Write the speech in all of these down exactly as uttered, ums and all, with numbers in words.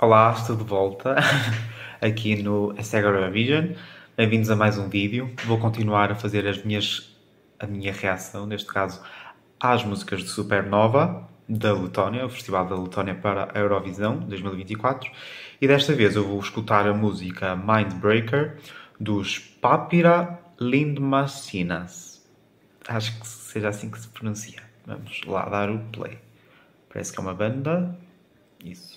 Olá, estou de volta aqui no Instagram Vision. Bem-vindos a mais um vídeo. Vou continuar a fazer as minhas, a minha reação, neste caso, às músicas de Supernova, da Letónia, o Festival da Letónia para a Eurovisão dois mil e vinte e quatro. E desta vez eu vou escutar a música Mindbreaker dos Papira Lindmasinas. Acho que seja assim que se pronuncia. Vamos lá dar o play. Parece que é uma banda. Isso.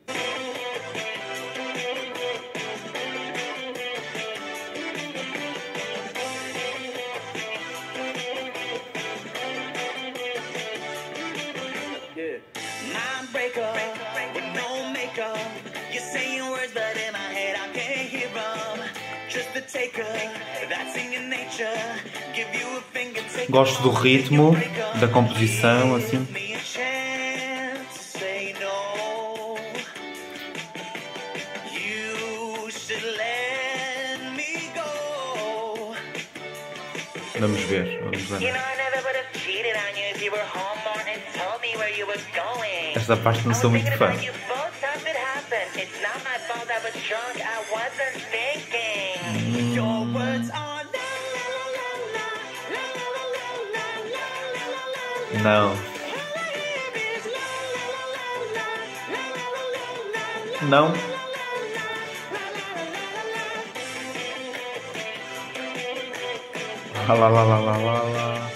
Mindbreaker, with no makeup. You're saying words, but in my head I can't hear them. Just a taker, that's in your nature. Give you a finger, take. Gosto do ritmo, da composição, assim. Vamos ver, vamos ver. Esta parte não sou muito fã. Não. Não. Lá, lá, lá, lá, lá, lá.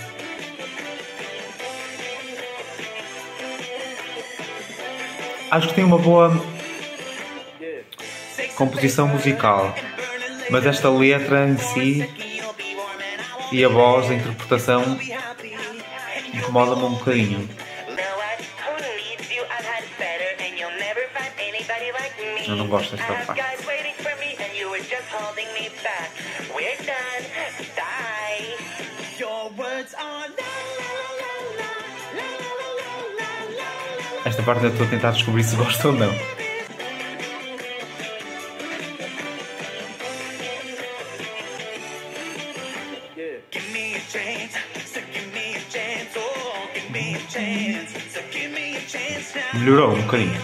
Acho que tem uma boa composição musical, mas esta letra em si e a voz, a interpretação incomoda-me um bocadinho. Eu não gosto desta parte. Esta parte eu estou a tentar descobrir se gosto ou não. Melhorou um bocadinho.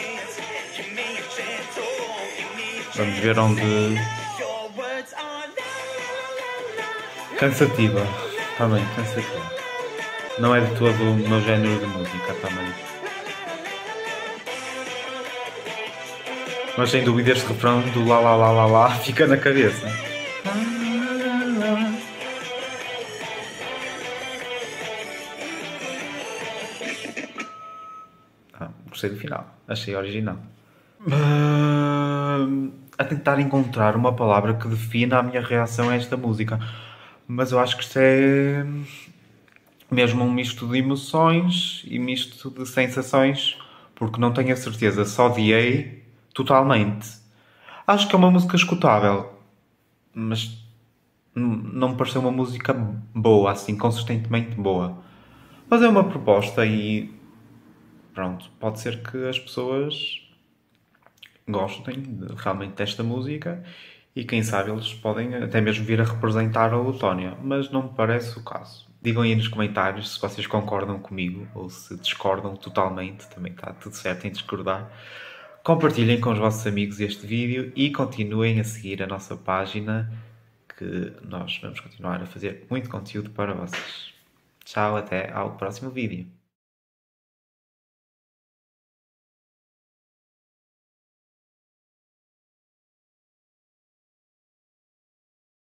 Vamos ver onde... Cansativa. Também, cansativa. Não é de todo o meu género de música também. Mas sem dúvida este refrão do lá lá lá lá lá fica na cabeça. Ah, gostei do final, achei original. Uh, a tentar encontrar uma palavra que defina a minha reação a esta música. Mas eu acho que isto é mesmo um misto de emoções e misto de sensações, porque não tenho a certeza, só odiei totalmente. Acho que é uma música escutável, mas não me pareceu uma música boa, assim, consistentemente boa. Mas é uma proposta e pronto, pode ser que as pessoas gostem de, realmente desta música e quem sabe eles podem até mesmo vir a representar a Letónia, mas não me parece o caso. Digam aí nos comentários se vocês concordam comigo ou se discordam totalmente, também está tudo certo em discordar. Compartilhem com os vossos amigos este vídeo e continuem a seguir a nossa página, que nós vamos continuar a fazer muito conteúdo para vocês. Tchau, até ao próximo vídeo.